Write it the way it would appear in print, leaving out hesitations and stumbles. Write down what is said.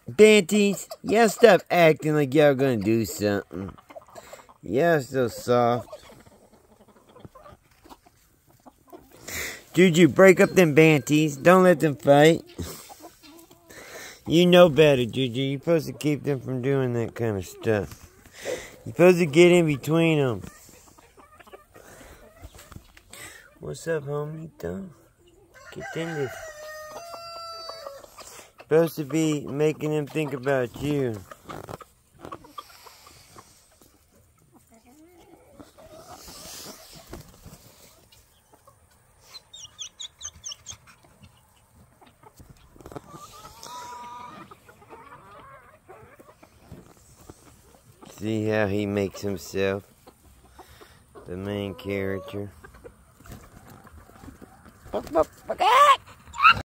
Banties, y'all stop acting like y'all gonna do something. Y'all so soft. Juju, break up them Banties. Don't let them fight. You know better, Juju. You're supposed to keep them from doing that kind of stuff. You're supposed to get in between them. What's up, homie? Get in this. Supposed to be making them think about you. See how he makes himself the main character.